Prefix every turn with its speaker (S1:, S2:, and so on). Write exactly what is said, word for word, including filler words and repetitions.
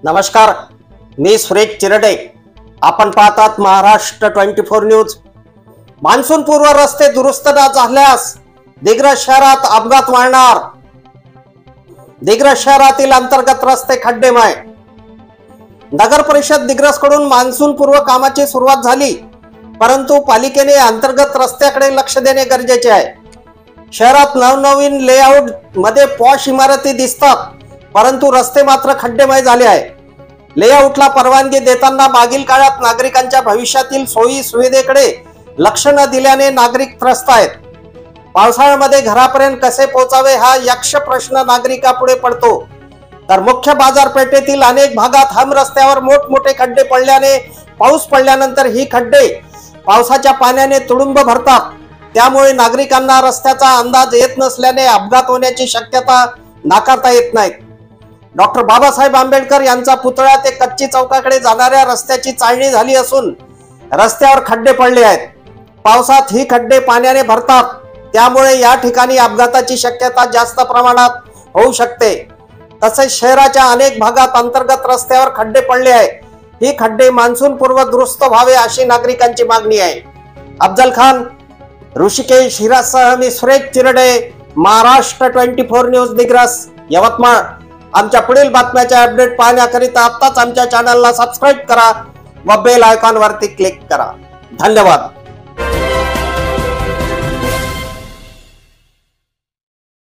S1: नमस्कार, मी सुरेश चिरडे. आपण पाहतात Maharashtra twenty four news. Monsoon पूर्व रस्ते दुरुस्त न झाल्यास दिग्रस शहरात अपघात वाढणार. दिग्रस शहरातील अंतर्गत रस्ते खड्डेमय. नगर परिषद दिग्रस कडून मान्सून पूर्व कामाची सुरुवात झाली, परंतु पालिकेने अंतर्गत रस्त्याकडे लक्ष देणे गरजेचे आहे. शहरात नवनवीन लेआउट मध्ये पॉश इमारती दिसतात, परंतु रस्ते मात्र खड्डेमय झाले आहे. लेआउटला परवानगी देताना मागील काळात नागरिकांच्या भविष्यातील सोयी सुविधेकडे लक्ष न दिल्याने नागरिक त्रस्त आहेत. पावसाळ्यामध्ये घरापर्यंत कसे पोहोचावे हा यक्ष प्रश्न नागरिकापुढे पडतो. तर मुख्य बाजारपेठेतील अनेक भागात हम रस्त्यावर मोठमोठे खड्डे पडल्याने पाऊस पडल्यानंतर ही खड्डे पावसाच्या पाण्याने तुडुंब भरतात. त्यामुळे नागरिकांना रस्त्याचा अंदाज येत नसल्याने अपघात होण्याची शक्यता नाकारता येत नाही. डॉक्टर बाबासाहेब आंबेडकर यांचा पुतळा ते कच्ची चौकाकडे जाणाऱ्या रस्त्याची चाळणी झाली असून रस्त्यावर खड्डे पडले आहेत. पावसात ही खड्डे पाण्याने भरतात, त्यामुळे या ठिकाणी अपघाताची शक्यता जास्त प्रमाणात होऊ शकते. तसेच शहराच्या अनेक भागात अंतर्गत रस्त्यावर खड्डे पडले आहे. ही खड्डे मान्सून पूर्व दुरुस्त व्हावे अशी नागरिकांची मागणी आहे. अफजल खान, ऋषिकेश हिरासह मी Suresh Chirde, Maharashtra twenty four news Digras, Yavatmal. आमच्या पुढील बातम्याचे अपडेट पाहण्याकरिता आत्ताच आमच्या चॅनलला सबस्क्राईब करा व बेल आयकॉन वरती क्लिक करा. धन्यवाद.